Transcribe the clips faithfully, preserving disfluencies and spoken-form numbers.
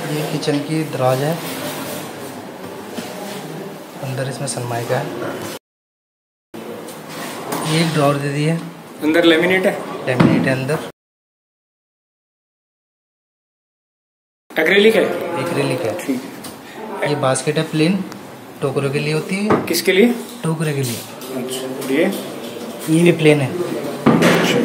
ये किचन की दराज है, अंदर इसमें सनमाइका है। ये एक ड्रॉर दे दी है, अंदर लेमिनेट है। लेमिनेट है अंदर। एक्रेलिक है। एक्रेलिक है। ठीक है। ये बास्केट है, प्लेन टोकरों के लिए होती है। किसके लिए? टोकरे के लिए। अच्छा। ये ये भी प्लेन है। अच्छा।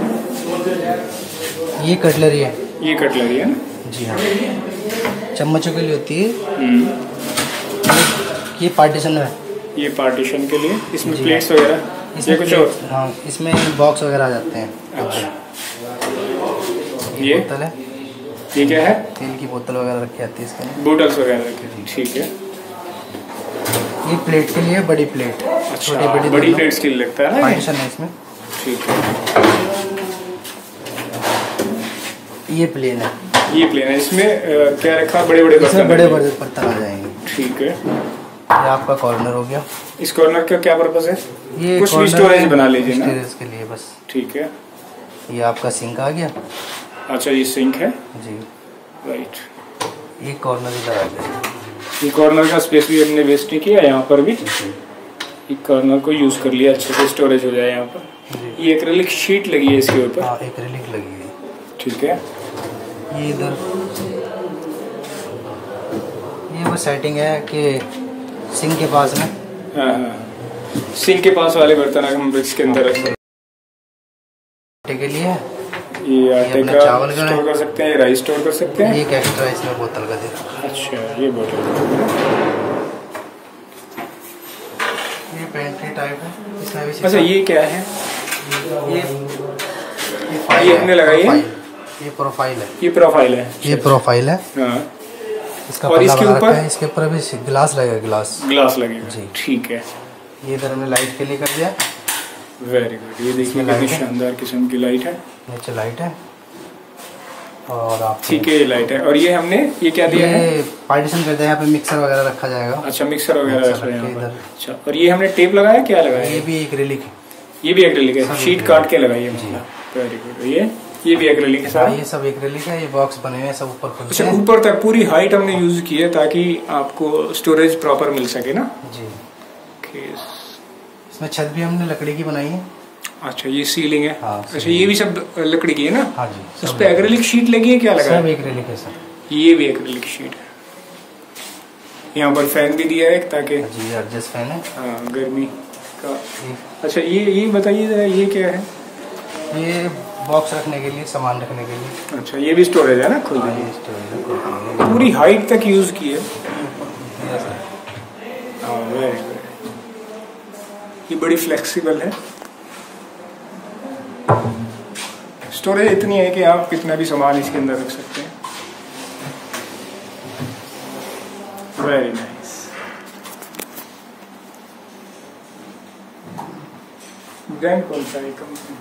ये कटलरी है। ये कटलरी है ना? जी हाँ, चम्मचों के लिए होती है। हम्म। ये पार्टीशन है। ये पार्टीशन के लिए। इसमें प्लेट्स वगैरह, ये कुछ और? हाँ, इसमें बॉक्स वगैरह आ जाते हैं। अच्छा। ये, ये बोतल है। ये क्या है? तेल की बोतल वगैरह रखी जाती है इसके लिए। बोटल्स वगैरह रखी। ठीक है। ये प्लेट के लिए बड़ी प्लेट। अच्छा, छोटी बड़ी बड़ी प्लेट्स के लिए लगता है ना? पार्टीशन है इसमें। ठीक है। ये प्लेन है। ये प्लेन है। इसमें आ, क्या रखा? बड़े बड़े बर्तन। बड़े बड़े बर्तन आ जाएंगे। ठीक है। ये आपका कॉर्नर हो गया। इस कॉर्नर का क्या पर्पस है? ये कुछ भी स्टोरेज बना लीजिए ना। स्टोरेज के लिए बस। ठीक है। ये आपका सिंक आ गया। अच्छा, ये सिंक है जी। राइट। ये कॉर्नर इधर आ गया। ये कॉर्नर का स्पेस भी हमने वेस्ट नहीं किया। यहाँ पर भी ये कॉर्नर को यूज कर लिया, अच्छे से स्टोरेज हो जाए यहाँ पर। ये एक्रेलिक शीट लगी है इसके ऊपर। हाँ, एक्रेलिक लगी है। ठीक है। ये इधर ये वो सेटिंग है कि सिंक के पास में। हाँ हाँ, सिंक के पास वाले बर्तन हम इसके अंदर रखते हैं। आटे के लिए है। ये आटे ये का चावल का स्टोर कर सकते हैं, राइस स्टोर कर सकते हैं। एक एक्स्ट्रा इसमें बोतल का दे। अच्छा, ये बोतल। ये पेंट्री टाइप है, इसमें भी। अच्छा, ये क्या है? ये ये हमने लगाई है। ये प्रोफाइल है। ये प्रोफाइल है। ये प्रोफाइल है। हाँ। इसका और इसके ऊपर इसके ऊपर भी ग्लास लगेगा। ग्लास ग्लास लगेगा जी। ठीक है। ये इधर हमने लाइट के लिए कर दिया। Very good. ये देखिए कितनी शानदार किस्म की लाइट है। नीचे लाइट है और आप ठीक है, ये लाइट है। और ये हमने ये क्या दिया ये है? पार्टीशन कर दिया। यहाँ पे मिक्सर वगैरह रखा जाएगा। अच्छा, मिक्सर वगैरह रखा है यहाँ पर। इधर। अच्छा, और ये हमने टेप लगाया, क्या लगाया? ये भी एक्रेलिक है। ये भी एक्रेलिक है। शीट काट के लगाई है। Very good. ये ये भी एक्रेलिक है सारा। ये सब एक्रेलिक है। ये बॉक्स बने हुए हैं सब ऊपर खुलते अच्छा, हैं। ऊपर तक पूरी हाइट हमने यूज की है ताकि आपको स्टोरेज प्रॉपर मिल सके ना जी। ओके। इसमें छत भी हमने लकड़ी की बनाई है। अच्छा, ये सीलिंग है। हाँ, अच्छा, ये भी सब लकड़ी की है ना? हाँ जी। उस पे एक्रेलिक शीट लगी है, क्या लगा है? सब एक्रेलिक है सर। ये भी एक्रेलिक शीट है। यहाँ पर फैन भी दिया है ताकि जी एडजस्ट फैन है। हाँ, गर्मी का। अच्छा, ये ये बताइए जरा, ये क्या है? ये बॉक्स रखने के लिए, सामान रखने के लिए। अच्छा, ये भी स्टोरेज है ना? खुद हाँ, ये स्टोरेज है। पूरी हाइट तक यूज की है। हाँ, वेरी गुड। ये बड़ी फ्लेक्सिबल है। स्टोरेज इतनी है कि आप कितना भी सामान इसके अंदर रख सकते हैं। Very nice. ब्रांड कौन सा है कंपनी?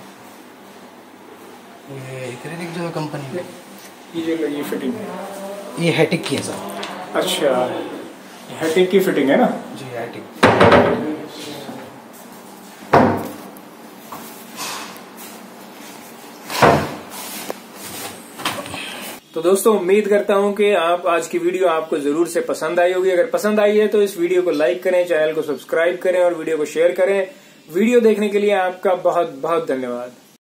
ये एक्रेलिक जो है कंपनी है। ये जो लगी फिटिंग है, ये हैटिक की है सर। अच्छा, हैटिक की फिटिंग है ना? जी, हैटिक। तो दोस्तों, उम्मीद करता हूं कि आप आज की वीडियो आपको जरूर से पसंद आई होगी। अगर पसंद आई है तो इस वीडियो को लाइक करें, चैनल को सब्सक्राइब करें और वीडियो को शेयर करें। वीडियो देखने के लिए आपका बहुत बहुत धन्यवाद।